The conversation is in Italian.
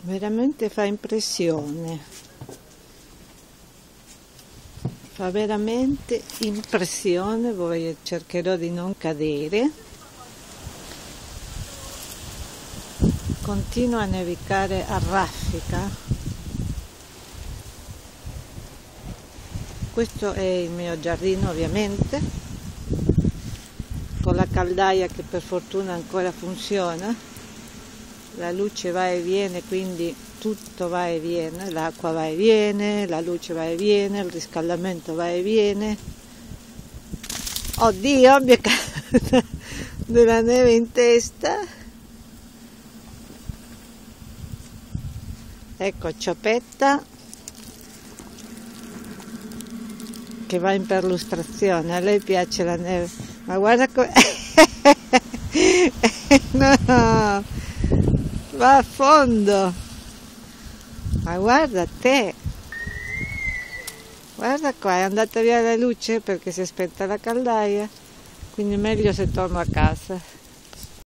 Veramente fa impressione, fa veramente impressione. Cercherò di non cadere. Continua a nevicare a raffica. Questo è il mio giardino, ovviamente, con la caldaia che per fortuna ancora funziona. La luce va e viene, quindi tutto va e viene, l'acqua va e viene, la luce va e viene, il riscaldamento va e viene. Oddio, mi è caduta della neve in testa. Ecco Ciopetta che va in perlustrazione, a lei piace la neve, ma guarda come... no, va a fondo, ma guarda te, guarda qua, è andata via la luce perché si è spenta la caldaia, quindi meglio se torno a casa.